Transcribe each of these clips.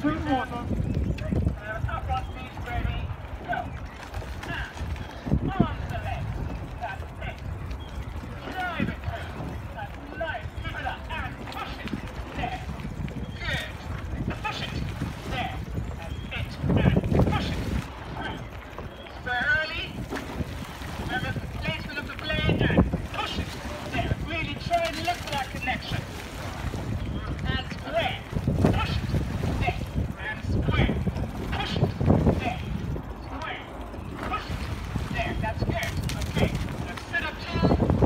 Two more. Up on knees, ready, go. Now, on the left. That's it. Drive it through. That's nice. Keep it up. And push it. There. Good. Push it. There. That's it. And push it. Through. Slowly. Remember the placement of the blade and push it. There. Really try and look for that connection. And square. Push it. There. And square. Push it. There. Square. Push it. There. That's good. Okay. Now sit up tall.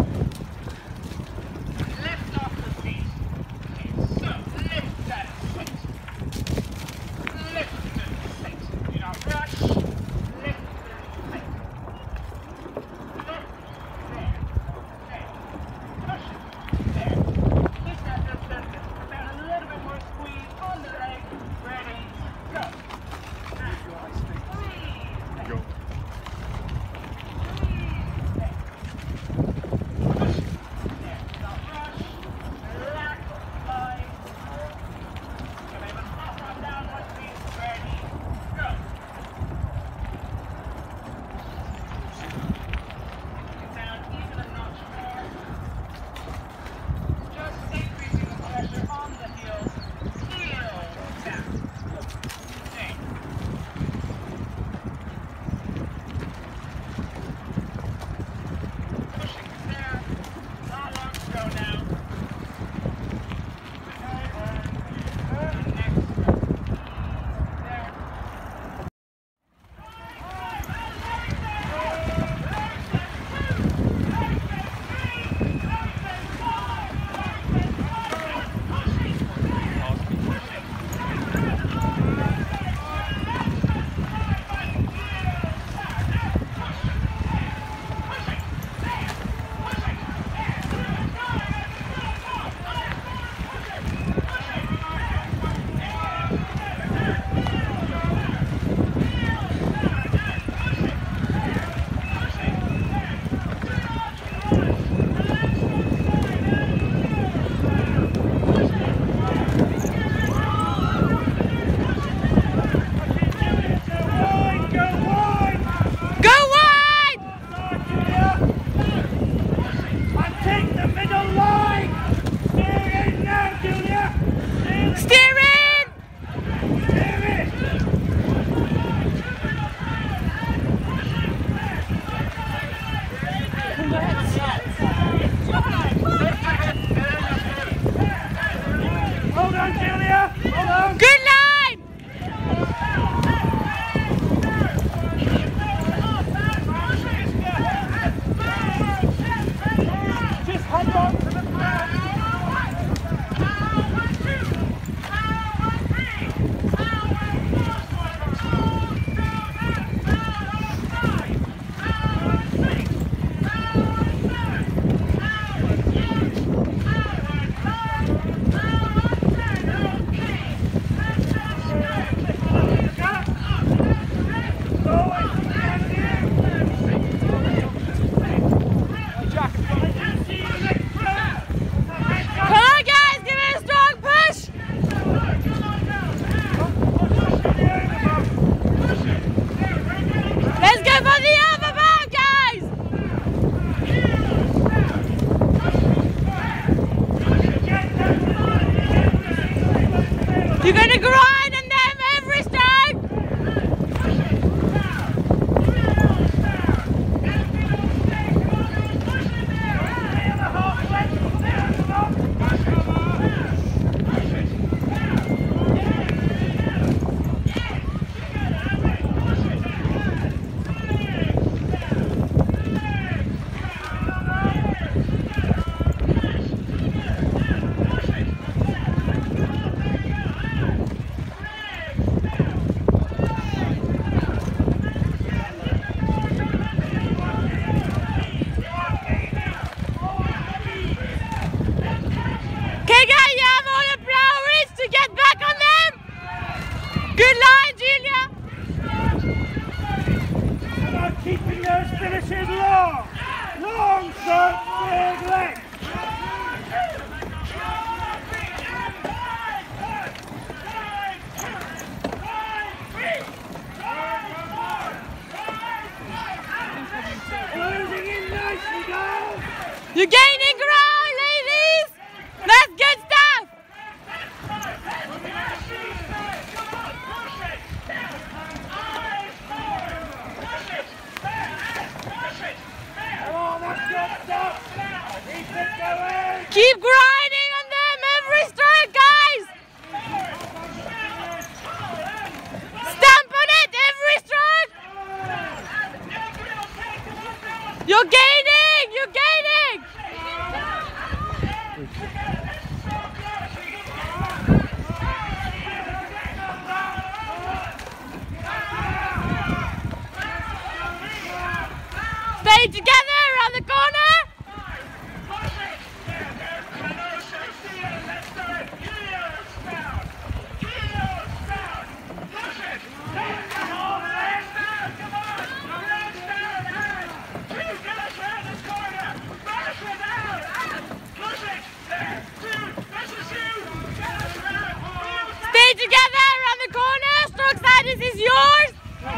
Lift off the feet. Okay. So lift that sit. Lift and sit. Do not rush. Lift and sit. Lift. There. Okay. Push it. There. Keep that distance. About a little bit more squeeze on the leg. Ready. Go. And squeeze. There. Go. Push it. There. Do not rush. Relax. Line. Come even up and down one piece. Ready. Go. Down even a notch more. Just increasing the pressure on the heels. Heels down. Okay. Pushing it there. Not long to go now. And next. There. Go wide! And take the middle line. Steer in now, Julia. Steer in! Steer it. Hold on, Julia. Hold on. Good line! Just hold on to the ground. Come on guys, give it a strong push! Let's go for the overbound, guys! You're gonna grind on them every time! You're gaining! You're gaining! Stay together around the corner! Stay together around the corner! Stroke side, this is yours!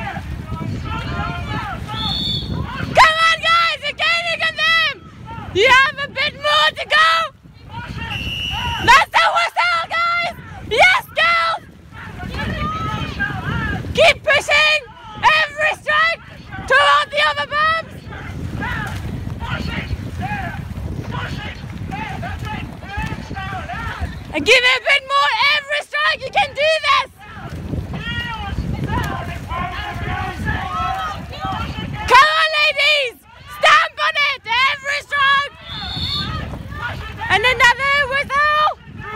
Come on guys, you're gaining on them! You have a bit more to go! That's the whistle guys! Yes girls! Keep pushing! Every strike toward the overbumps! And give it a bit more every strike, you can do this! Come on ladies! Stamp on it! Every strike! And another whistle!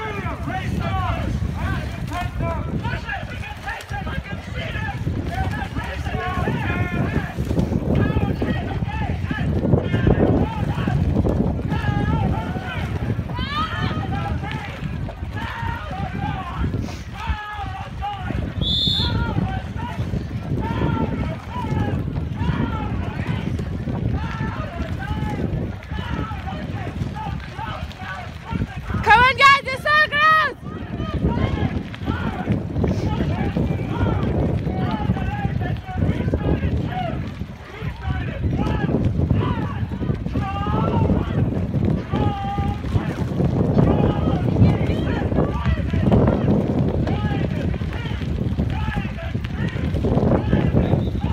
Come on guys, the circles!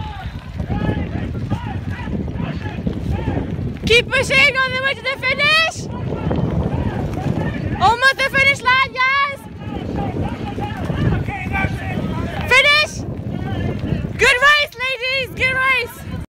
Keep pushing on the way to the finish!